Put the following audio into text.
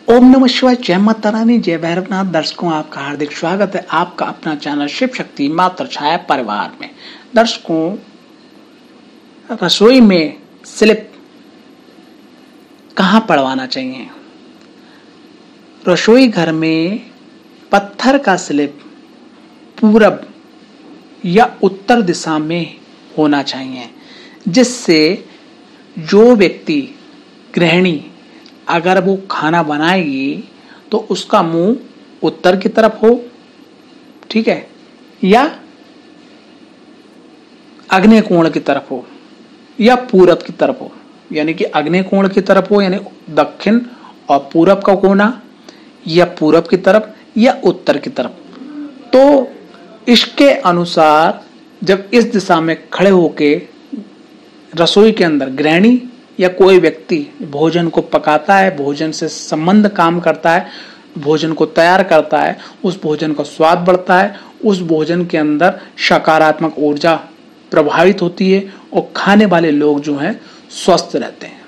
ओम नमः शिवाय, जय माता रानी, जय भैरवनाथ। दर्शकों, आपका हार्दिक स्वागत है आपका अपना चैनल शिव शक्ति मात्र छाया परिवार में। दर्शकों, रसोई में स्लिप कहाँ पड़वाना चाहिए? रसोई घर में पत्थर का स्लिप पूरब या उत्तर दिशा में होना चाहिए, जिससे जो व्यक्ति गृहिणी अगर वो खाना बनाएगी तो उसका मुंह उत्तर की तरफ हो, ठीक है, या आग्नेय कोण की तरफ हो या पूरब की तरफ हो। यानी कि आग्नेय कोण की तरफ हो, यानी दक्षिण और पूरब का कोना, या पूरब की तरफ या उत्तर की तरफ। तो इसके अनुसार जब इस दिशा में खड़े होके रसोई के अंदर गृहिणी या कोई व्यक्ति भोजन को पकाता है, भोजन से संबंध काम करता है, भोजन को तैयार करता है, उस भोजन का स्वाद बढ़ता है, उस भोजन के अंदर सकारात्मक ऊर्जा प्रभावित होती है और खाने वाले लोग जो हैं स्वस्थ रहते हैं।